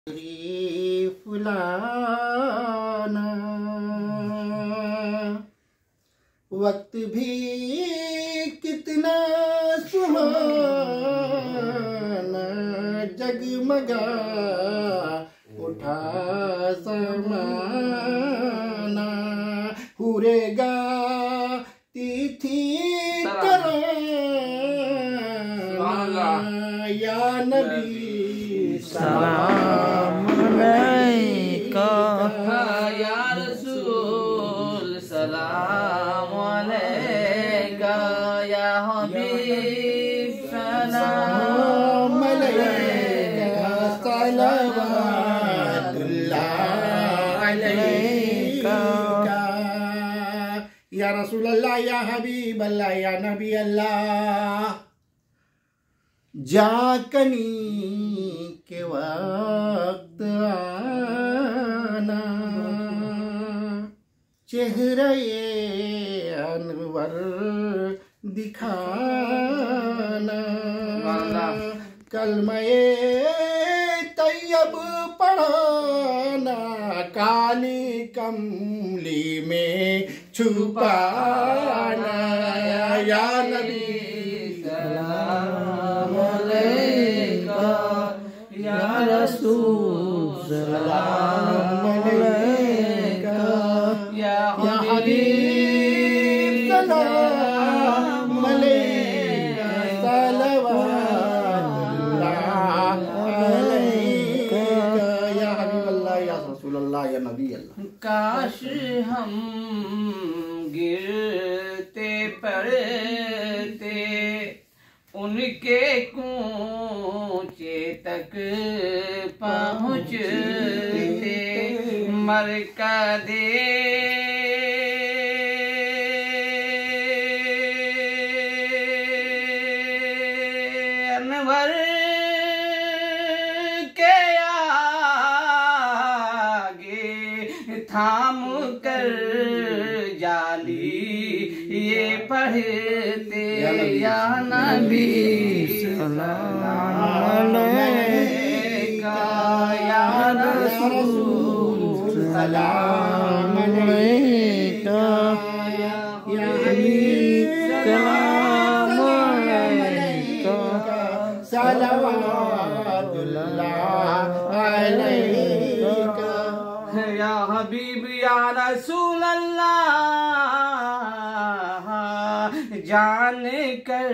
फुलाना वक्त भी कितना सुहाना जगमगा उठा समाना हुरेगा तिथि तराना या नबी सलाम अलैका या रसूल सलाम अलैका या हबीब सलाम अलैका सलवातुल्लाह अलैका या रसूल अल्लाह या हबीब अल्लाह या नबी अल्लाह जाकनी के वक्त आना चेहरे अनवर दिखाना कलमे तैयब पढ़ाना काली कमली में छुपाना या नबी या रसूल सलाम अलैका या हबीब सलाम अलैका सलवातुल्लाह अलैका या हबीब अल्लाह या रसूल अल्लाह या नबी अल्लाह। काश हम गिरते पड़ते उनके कूचे तक पहुँचते मरकदे अनवर के आगे थाम कर जाली ये पढ़ते या नबी सलाम अलैका या रसूल सलाम अलैका या हबीब सलाम अलैका सलवातुल्लाह अलैका या हबीब या रसूल अल्लाह जान कर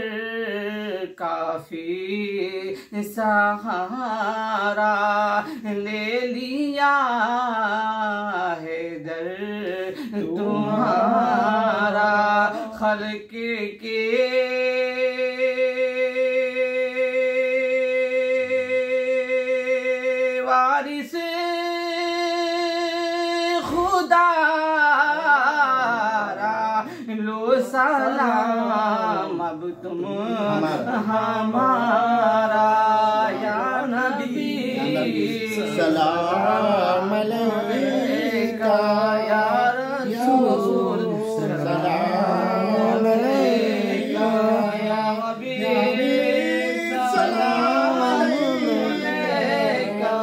काफी सहारा ले लिया है दर तुम्हारा खल्क के वारिस लो सलाम अब तुम हमारा या नबी सलाम अलैका या रसूल सलाम अलैका या हबीब सलाम अलैका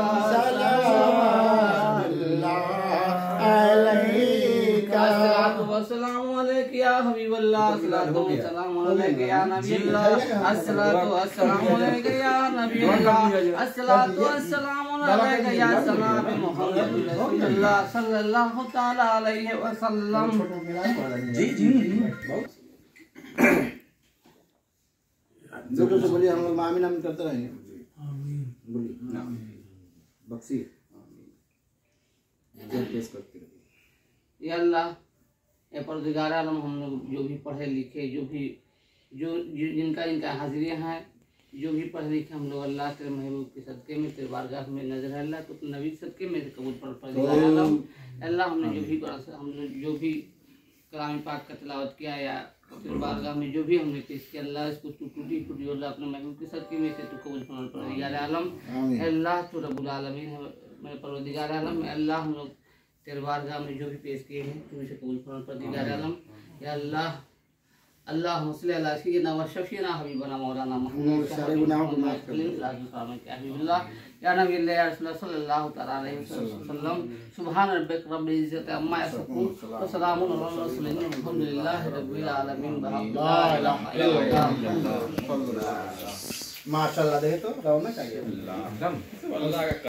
सलामुल्लाह अलैका अस्सलाम अलैका या हबीबल्लाह अस्सलातु वस्सलामु अलैका या नबील्लाह अस्सलातु वस्सलामु अलैका या नबील्लाह अस्सलातु वस्सलामु अलैका या सलाम मुहम्मद रसूलुल्लाह सल्लल्लाहु तआला अलैहि वसल्लम। जी जी जोर से बोलिए, हम लोग आमीन आमीन करते रहेंगे। आमीन बोलिए बख्शी पेश करते रहिए या अल्लाह ए परदिगार आलम, हम लोग जो भी पढ़े लिखे जो जिनका हाजिरियाँ हैं, जो भी पढ़े लिखे हम लोग अल्लाह तेरे महबूब के सदक़े में तेरे बारगाह में नजर है अल्लाह, तो नबी सदक़े में कबूल परदिगार आलम अल्लाह। हमने जो भी हम लोग जो भी कलाम पाक का तिलावत किया या तेरे बारगाह में जो भी हमने पेश किया अल्लाह, इसको तू टूटी फूटी अल्लाह अपने महबूब के सदक़े में से तू कबूल परदिगार आलम अल्लाह। तो रब्बुल आलमीन है मेरे परवरदिगार आलम अल्लाह, हम लोग तेरे बारगाह में जो भी पेश किए हैं तुम इसे कबूल फरमा परदिगार आलम या अल्लाह। अल्लाहुम्मा सल्ली अला सय्यिदिना व शफीना हबीबना मौलाना मुहम्मद सारे गुनाहों को माफ कर दो। या हबीबल्लाह या नबी अल्लाह या रसूलुल्लाह सल्लल्लाहु तआला अलैहि वसल्लम सुभान रब्बिक रब्बिल इज्जति अम्मा यसिफून व सलामुन अलल मुरसलीन अल्हम्दुलिल्लाहि रब्बिल आलमीन ला इलाहा इल्लल्लाह। माशाल्लाह, देखे तो रौनक आ गया।